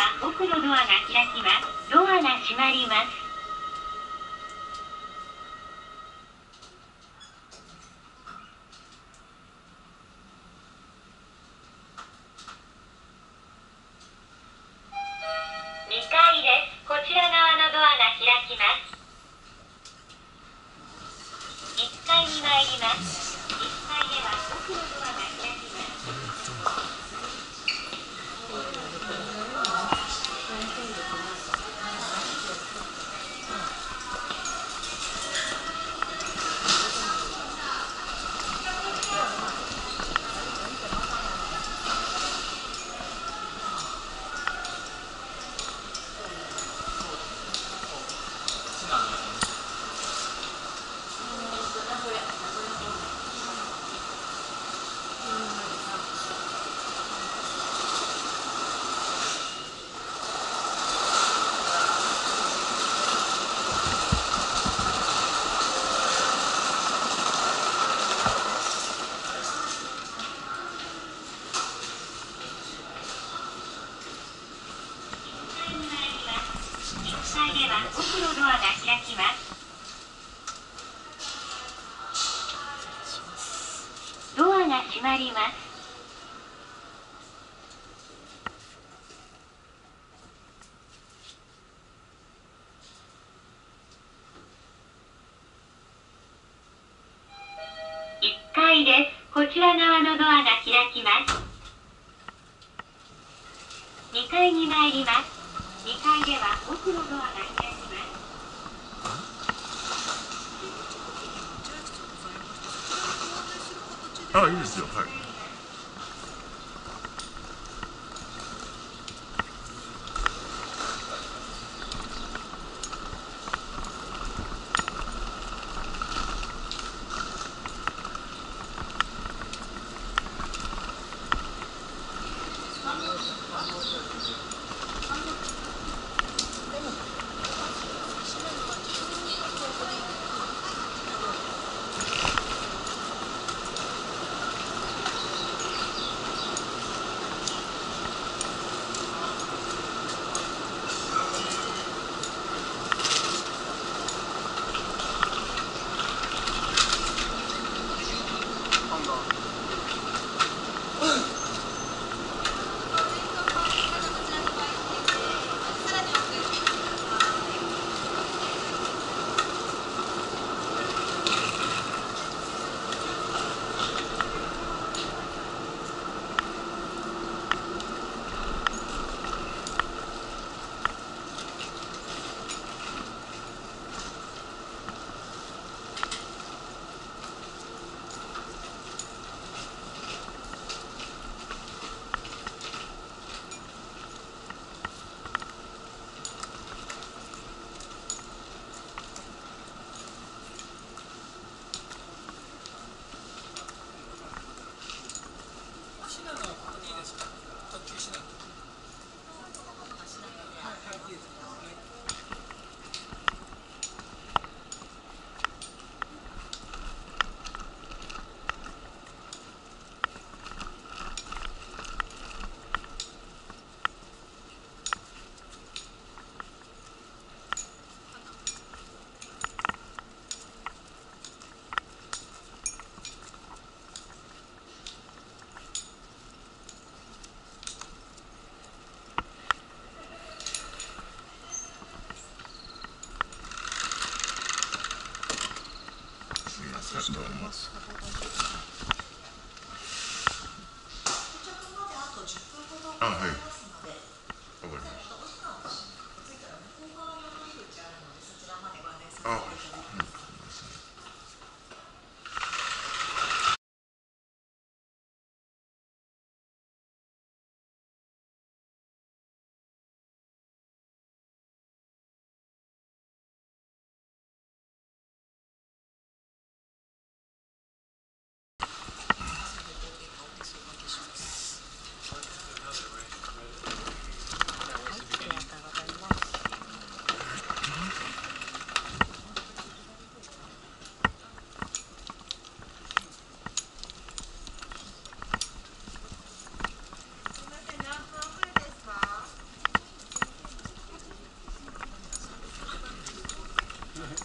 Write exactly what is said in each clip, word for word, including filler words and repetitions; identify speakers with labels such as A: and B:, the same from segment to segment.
A: は奥のドアが開きます。ドアが閉まります。にかいです。こちら側のドアが開きます。いっかいに参ります。いっかいでは奥のドアが開きます。いっかいでは奥のドアが開きます。ドアが閉まります。いっかいです。こちら側のドアが開きます。にかいに参ります。にかいでは奥のドアが開きます。
B: あ、いいですよ。はい。どうも。あ、はい。わかりました。あ、はい。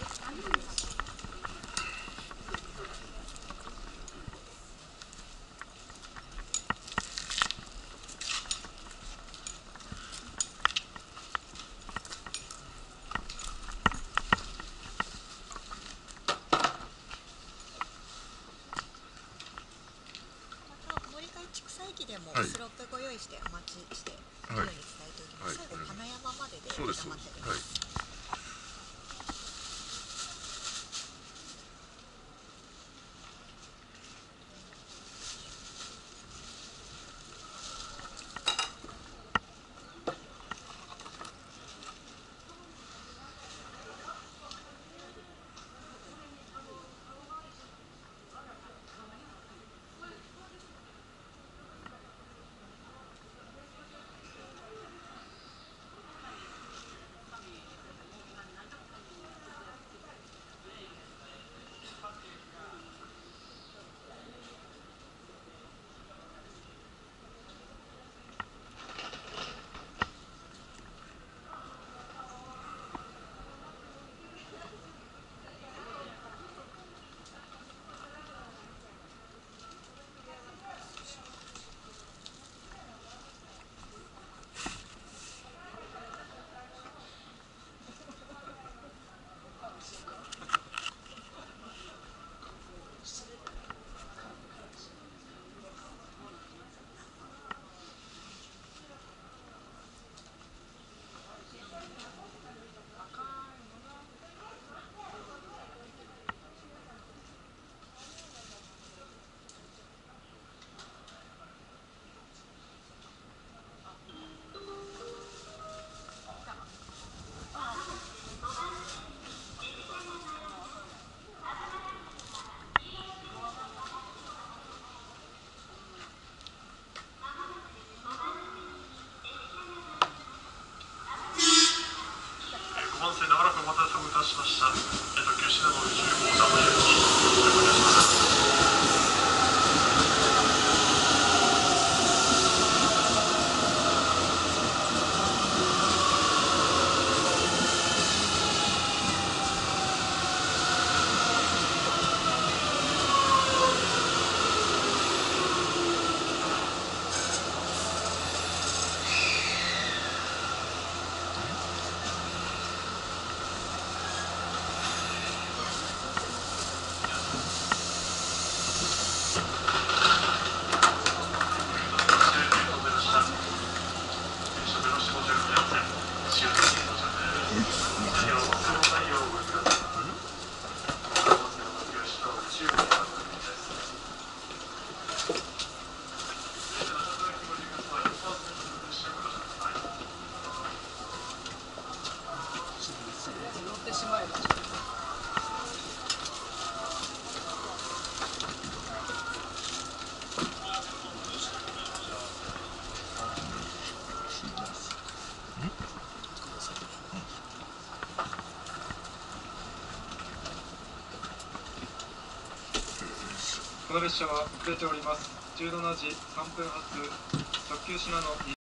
C: 千種駅でも
B: はい
C: スロップご用意してお待ちしているように伝えておきます。
B: はい
C: 最後金山までで
B: そうです
C: 収まっており
B: はい
C: ます。
D: ごばん線長らくお待たせをいたしました。えっと、九州のじゅうごさんの駅にお願いします。
C: 乗ってしまえば。
D: この列車は遅れております。じゅうしちじさんぷん発特急しなの